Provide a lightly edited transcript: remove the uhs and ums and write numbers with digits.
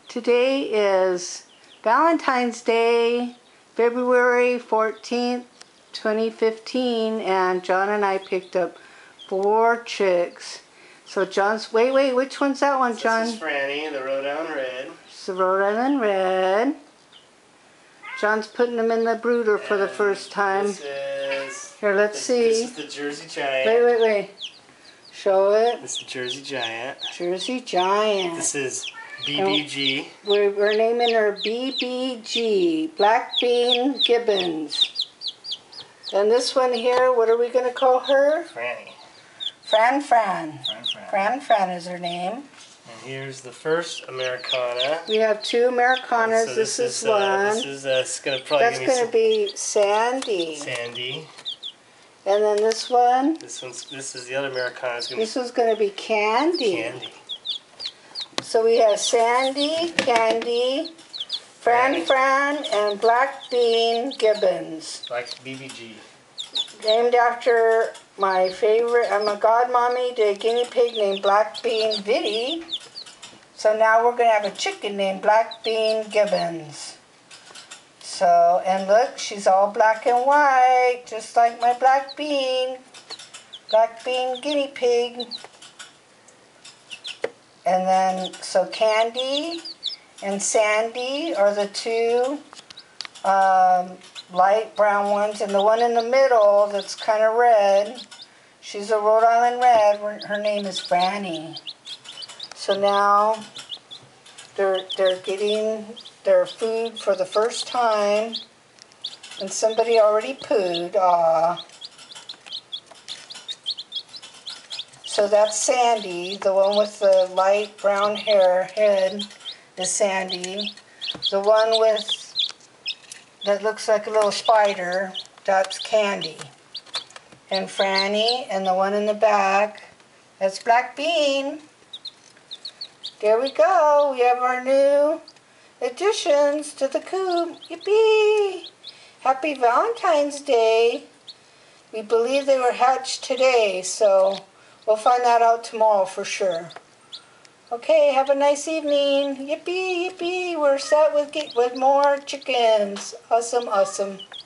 Today is Valentine's Day, February 14th, 2015, and John and I picked up 4 chicks. So John's, wait, which one's that one, John? This is Franny, the Rhode Island Red. It's the Rhode Island Red. John's putting them in the brooder for the first time. This is... Here, let's see. This is the Jersey Giant. Wait. Show it. This is Jersey Giant. Jersey Giant. This is BBG. We're naming her BBG, Black Bean Gibbons. And this one here, what are we going to call her? Franny. Fran. Fran is her name. And here's the first Americana. We have 2 Americanas. So this is one. This is going to probably be Sandy. Sandy. And then this one. This is the other Americana. This one's going to be Candy. Candy. So we have Sandy, Candy, Fran, and Black Bean Gibbons. Like BBG. Named after my favorite, I'm a godmommy to a guinea pig named Black Bean Viddy. So now we're going to have a chicken named Black Bean Gibbons. So, and look, she's all black and white, just like my Black Bean guinea pig. And then, so Candy and Sandy are the 2 light brown ones, and the one in the middle that's kind of red, she's a Rhode Island Red. Her name is Franny. So now they're getting their food for the first time, and somebody already pooed. Aw. So that's Sandy, the one with the light brown head is Sandy. The one that looks like a little spider, that's Candy. And Franny, and the one in the back, that's Black Bean. There we go, we have our new additions to the coop. Yippee! Happy Valentine's Day. We believe they were hatched today, so we'll find that out tomorrow for sure. Okay, have a nice evening. Yippee, yippee. We're set with more chickens. Awesome.